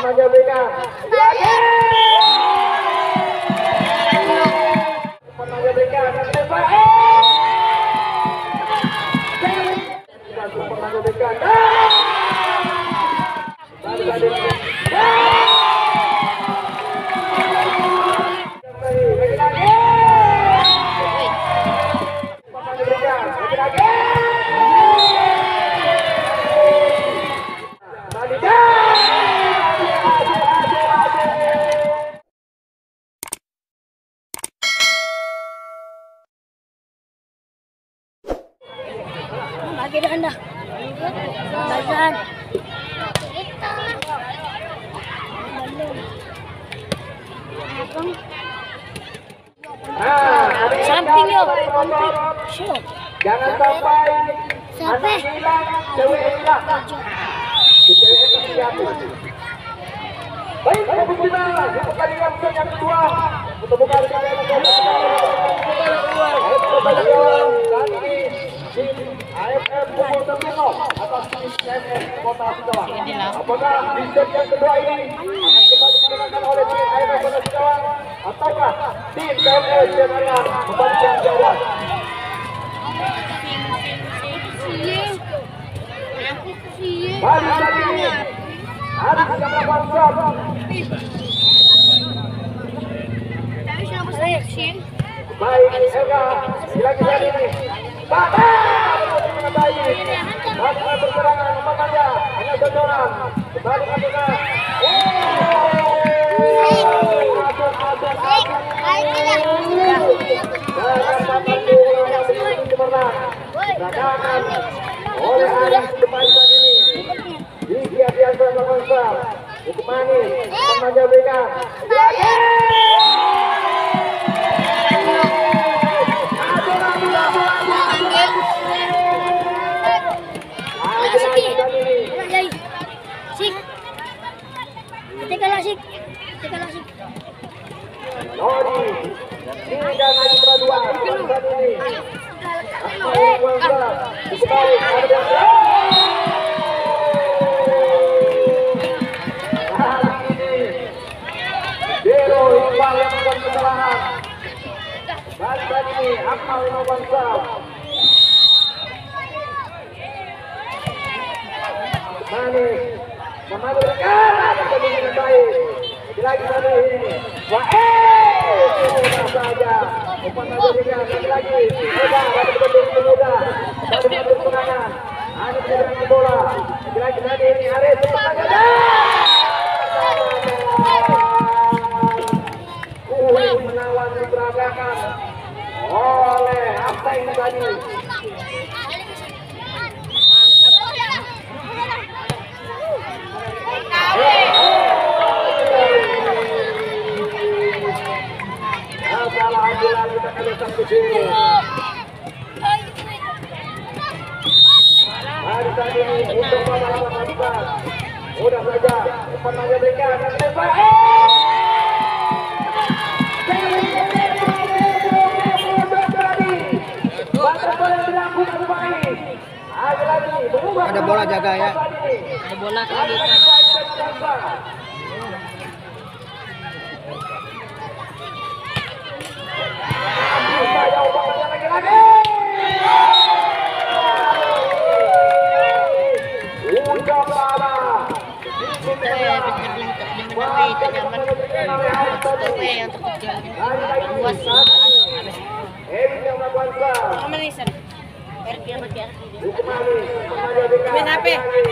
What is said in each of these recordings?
Pemaja berikan. Lagi. Pemaja berikan. Tembak. Pemaja berikan. Lagi dah anda. Badan. Samping yo. Jangan sampai Sampai. anak hilang, cewek hilang. Cewek hilang. Baik, kita di pertandingan yang kedua untuk buka AFF pukul 1 atas tim CMS Kota Sidawang. Apakah di set yang kedua ini kembali dimenangkan oleh tim AFF Kota Sidawang ataukah tim CMS Jakarta kembali jawab? Balik lagi ini harus kita melakukan shot. Baik, Ega, lagi ini. Balik berserangan umpamanya hanya jodoran. Balik masukkan. Oleh Aris kembalikan ini. Di hadiah Bangsa. Cukup manis. Pemaja berikan. Lagi. Lodi, tidak lagi berdua. Ini. Dero Iqbal yang membuat kesalahan. Balik ini Akmal Bangsa. Manis, memadurkan ada dengan baik. Lagi ini. Wah, mudah saja. Umpan lagi. Mudah, ada betul mudah. Baru mengatur serangan. Ada dengan bola. Lagi ini Aris menawan diperagakan oleh apa ini tadi? Hari tadi untuk pemalaman Adidas. Mudah saja, pemaja berikan dan tembak. Ada bola jaga ya. Ada bola lagi. Main HP.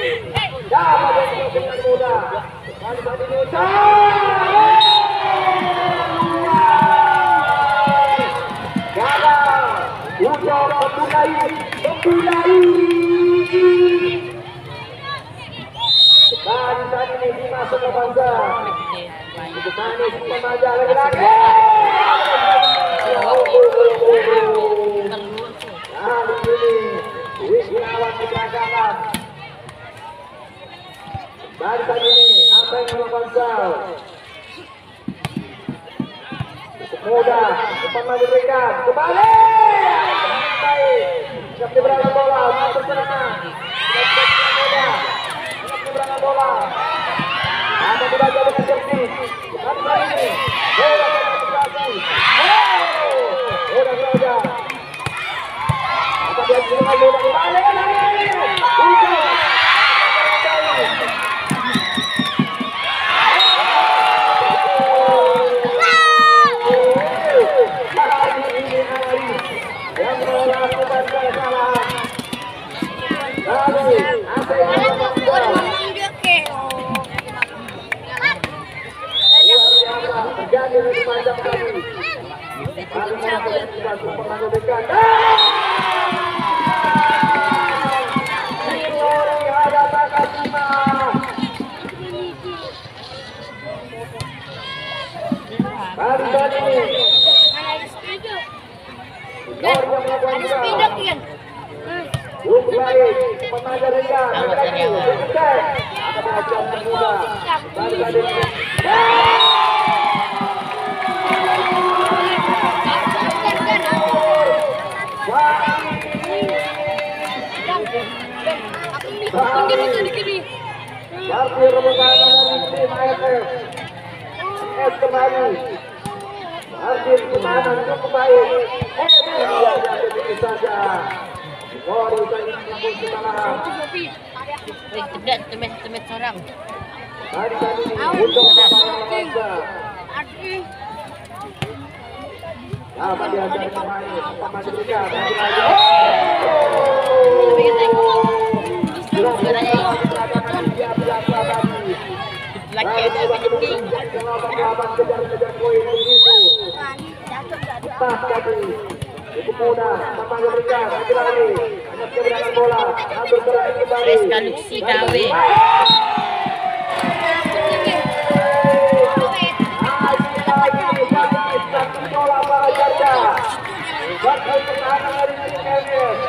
Saat ini dimasuk ke bangsa. Untuk manis pemaja lagi-lagi. Kali ini Wisnawan diperagakan. Baru saat ini apa yang melakukan Sal? Cukup mudah, depan maju berikan kembali. Baik, siap diberangkat bola, masuk serangan. Siap diberangkat bola. Apa tidak jauh dengan jersey. Kali ini. Bola konsentrasi. Bola saja. Apa dia dengan bola kembali. Yang melakukan kesalahan. Lalu, apa yang terjadi di sepanjang kami. Lalu kita mengajukan. Silori ada Takashima. Kali ini. Ada spidok kan? Baik, penaja ringan. Masih rebutan dari tim AFF. S kembali. Masih semangat cukup baik. Dia jadi saja. Baru saja mengambil kesalahan. Temet seorang. Tadi untuk Bangsa. Apa dia jadi pemain? Apa juga? Laki ada penting. Kejar-kejar poin begitu. Tak tadi. Itu mudah. Memang berikan. Lagi-lagi. Hanya keberadaan bola. Hampir terakhir kembali. Preska Luxi KW. Bola para Jarda. Bakal pertahanan dari KMS.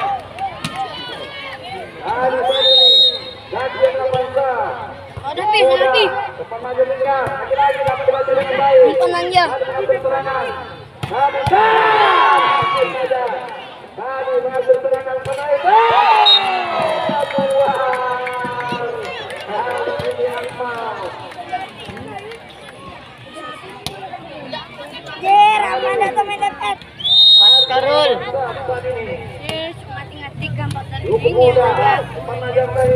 Hari ini. Lagi yang Bangsa. Lebih. Depan maju tinggal. Lagi-lagi dapat dibaca dengan baik. Depan aja. Ada serangan. Tadi mengambil serangan penaik. Karul. Mati-mati gambar dari Cukup ini. mudah. Penajam tadi.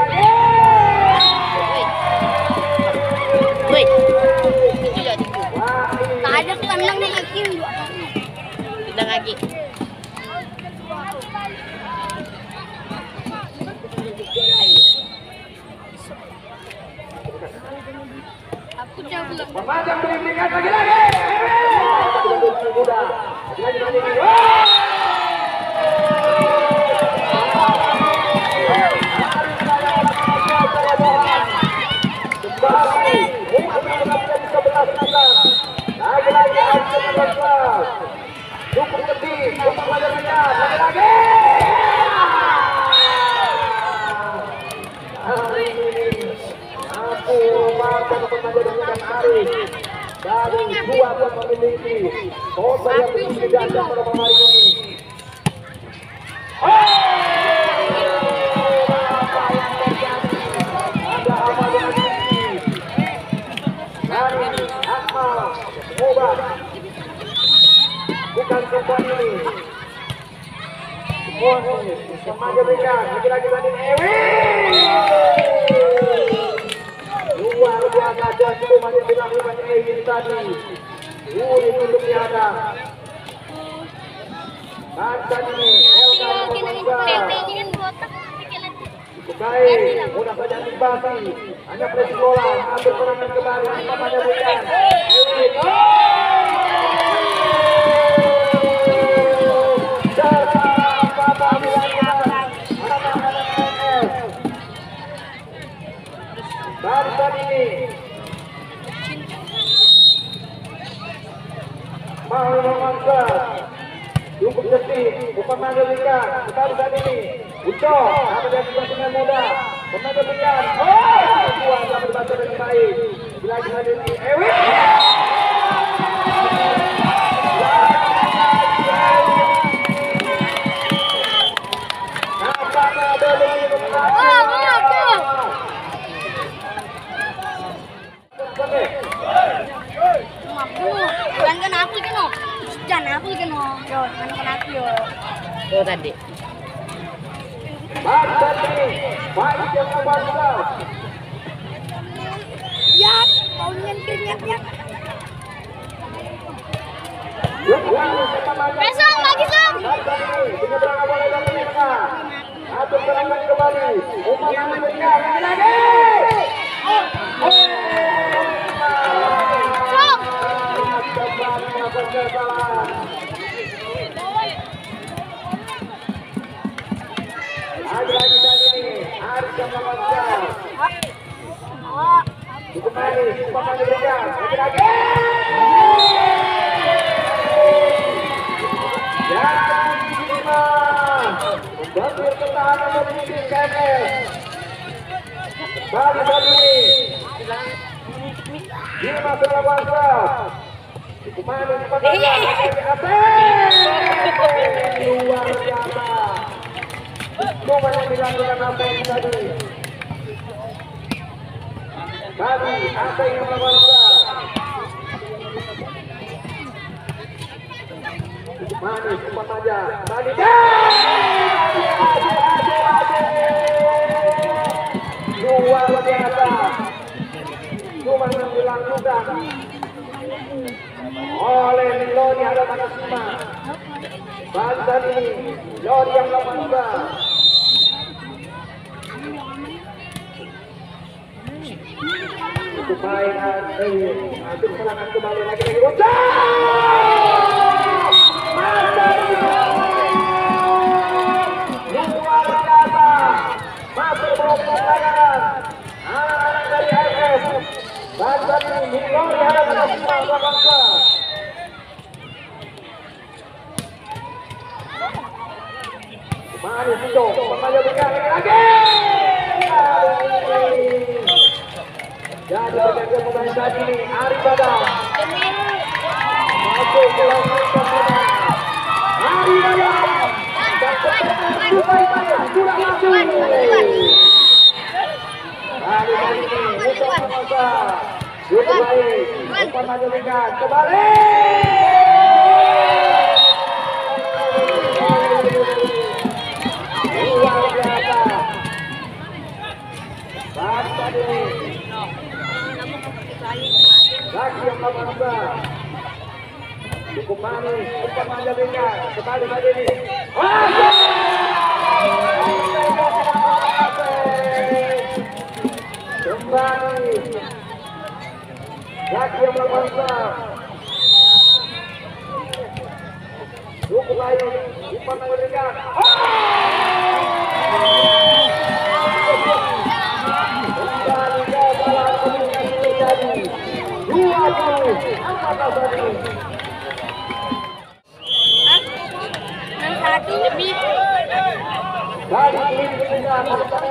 Woi. Itu ya itu. Tak ada tandang nih yakin dua kali. Kita lagi. Aku cabut. Memandang berikan lagi-lagi. Mudah. Lagi-lagi. Cukup sedih, cukup banyak lagi-lagi. Hari ini aku makan pertandingan dengan Arif dari dua klub memiliki kota yang begitu ganda pada pemain ini. Apa yang terjadi? Ada apa dengan ini? Dari Akmal Mobat bukan perempuan ini. Remaja berikan lagi-lagi tadi Ewi. Luar biasa jatuh masih dilakukan Ewi tadi. Sulit untuk dihadang. Dan tadi Elka Bukai, mudah saja antipasi. Hanya pressing bola, ambil serangan kembali. Remaja berikan Ewi. Barusan ini mau memaksa cukup sedih bukan mengajukan barusan ini Ucok apa dia bisa dengan mudah mengajukan kuat dapat dibaca dengan baik lagi ini Ewi Kan aku kena. Jangan aku kena. Yo, kan aku yo. Tuh tadi. Ya, mau nyentil ya. Besok lagi Sam. Atur serangan kembali. Umpan mengejar lagi. Sok. Lagi tadi ini Aris yang melakukan. Kembali, umpan mengejar lagi. Dan lima membantu pertahanan dari KMS. Kembali lima selawasa. Kembali kepada luar biasa. Cuma yang dilakukan apa yang tadi. Kali apa yang melakukan. Manis umpan aja. Manis. Luar biasa. Cuma yang dilakukan oleh Lodi ada mana Sima. Banten ini Lodi yang melakukan. Untuk mainan untuk serangan kembali lagi. Luar biasa. Masih belum kemenangan. Anak-anak dari AFF. Banten ini Lodi ada mana Sima melakukan. Manis itu, pemain lagi. Jadi berjaga pemain tadi ini Ari Badam. Masuk ke langsung Ari Badam. Dan sudah masuk. Ari tadi ini untuk masa. Sudah baik. Umpan maju dekat kembali. Luar biasa. Banten ini lagi yang memaksa. Cukup manis, umpan manja dekat. Kembali tadi ini. Kembali. Lagi yang memaksa. Cukup baik, umpan manja dekat. Satu lebih. Dari ini dengan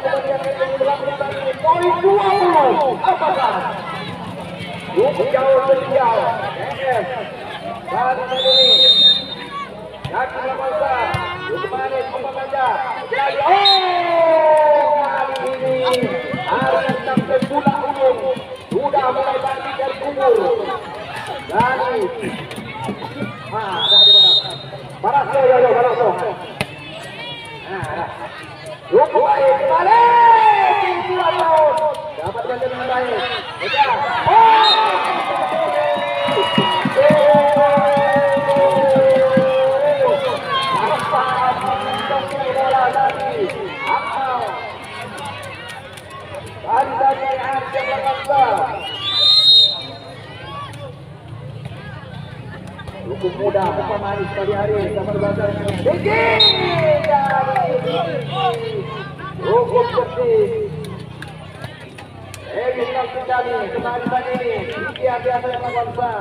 poin 20. Apakah jauh sejauh NF dari ini yakin masa manis umpan saja. Kali ini harus sampai bulan umum sudah mulai bangkit dari kubur. Dari dah di mana? Baraso ya Baraso. Cukup baik kembali. Dapat ganti dengan baik. Dari Arja Bangsa. Cukup mudah, umpan manis tadi hari sama Bangsa. Tinggi. Cukup bersih. Kita sekali kembali tadi ini. Dia biasa yang Bangsa.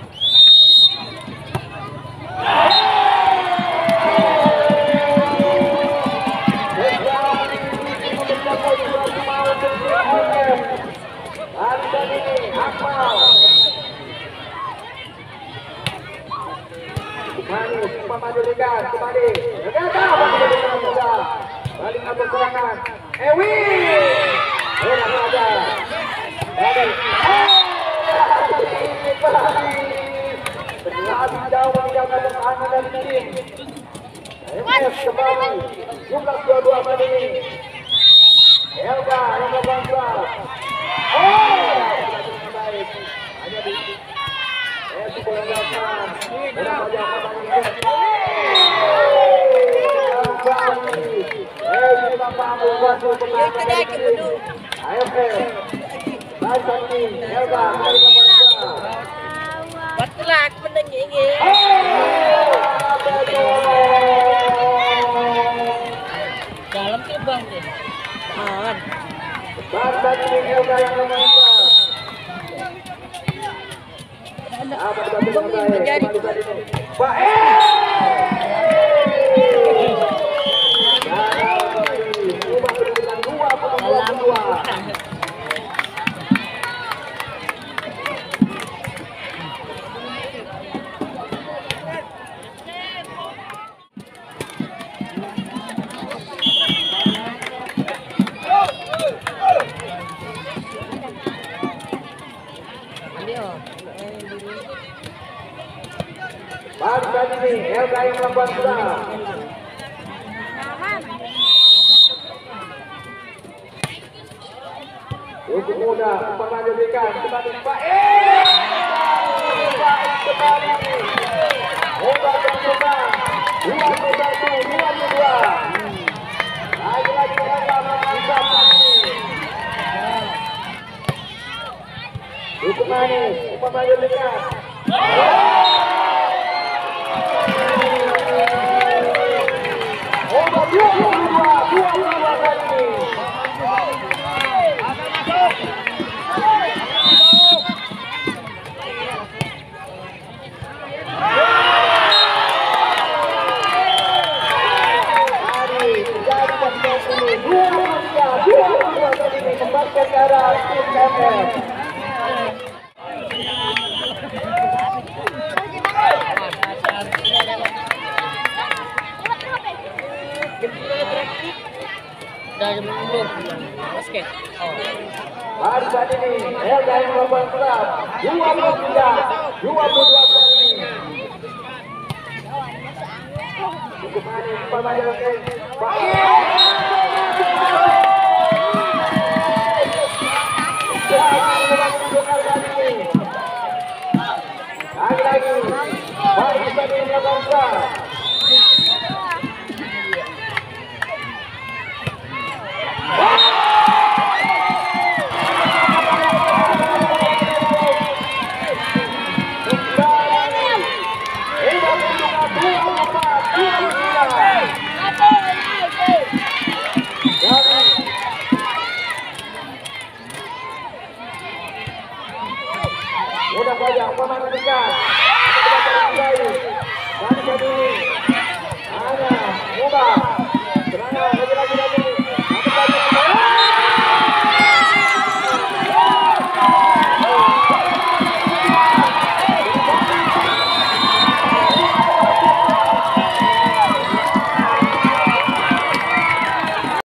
Manis, umpan maju dekat, kembali. Balik ke serangan. Ewi. Enak saja. Sadikin. AMF kembali. Jumlah 22 Madini. Elga yang melakukan serang. Oh, baik. Hanya di bola belakang. Bola belakang Batlah aku mendengi. Dalam terbang deh. Man. Jadi Bangsa ini, Elga yang melakukan serang. Cukup mudah, umpan diberikan kembali Pak kembali. Obat terbuka, 21-22. Lagi-lagi Elga melakukan cukup manis, umpan diberikan. Obat 22 kali ini. Kembalikan ke arah tim KMF. Dari belum basket. Oh. Baru saat ini Elga yang melakukan serang 22 kali ini. Cukup manis umpan diberikan. Lagi-lagi, baru tadi melakukan serang.